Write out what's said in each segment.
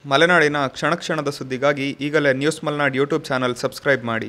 ಮಲೆನಾಡಿನ ಕ್ಷಣ ಕ್ಷಣದ ಸುದ್ದಿಗಾಗಿ ಈಗಲೇ news Malenad YouTube channel subscribe ಮಾಡಿ.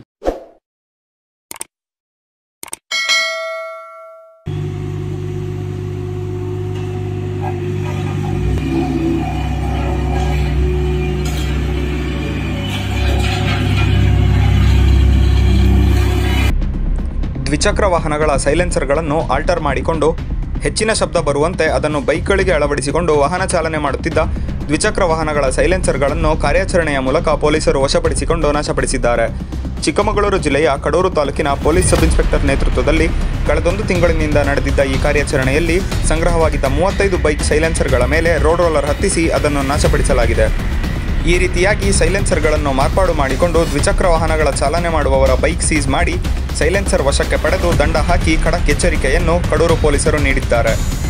ದ್ವಿಚಕ್ರ ವಾಹನಗಳ ಸೈಲೆನ್ಸರ್ಗಳನ್ನು ಆಲ್ಟರ್ ಮಾಡಿಕೊಂಡು ಹೆಚ್ಚಿನ ಶಬ್ದ ಬರುವಂತೆ ಅದನ್ನು ಬೈಕ್ಗಳಿಗೆ ಅಳವಡಿಸಿಕೊಂಡು ವಾಹನ ಚಾಲನೆ ಮಾಡುತ್ತಿದ್ದ ದ್ವಿಚಕ್ರ ವಾಹನಗಳ ಸೈಲೆನ್ಸರ್ಗಳನ್ನು ಕಾರ್ಯಾಚರಣೆಯ ಮೂಲಕ ಪೊಲೀಸರು ವಶಪಡಿಸಿಕೊಂಡು ನಾಶಪಡಿಸಿದ್ದಾರೆ. ಚಿಕ್ಕಮಗಳೂರು ಜಿಲ್ಲೆಯ ಕಡೂರು ತಾಲೂಕಿನ ಪೊಲೀಸ್ ಸಬ್ ಇನ್ಸ್ಪೆಕ್ಟರ್ ನೇತೃತ್ವದಲ್ಲಿ ಕಳೆದೊಂದು ತಿಂಗಳಿನಿಂದ ನಡೆದಿದ್ದ ಈ ಕಾರ್ಯಾಚರಣೆಯಲ್ಲಿ ಸಂಗ್ರಹವಾಗಿದ್ದ 35 ಬೈಕ್ ಸೈಲೆನ್ಸರ್ಗಳ ಮೇಲೆ ರೋಡ್ ರೋಲರ್ ಹತ್ತಿಸಿ ಅದನ್ನು ನಾಶಪಡಿಸಲಾಗಿದೆ. ಈ ರೀತಿಯಾಗಿ ಸೈಲೆನ್ಸರ್ಗಳನ್ನು ಮಾರ್ಪಾಡು ಮಾಡಿಕೊಂಡು ದ್ವಿಚಕ್ರ ವಾಹನಗಳ ಚಾಲನೆ ಮಾಡುವವರ ಬೈಕ್ ಸೀಸ್ ಮಾಡಿ ಸೈಲೆನ್ಸರ್ ವಶಕ್ಕೆ ಪಡೆದು ದಂಡ ಹಾಕಿ ಖಡಕ್ ಎಚ್ಚರಿಕೆಯನ್ನು ಕಡೂರು ಪೊಲೀಸರು ನೀಡಿದ್ದಾರೆ.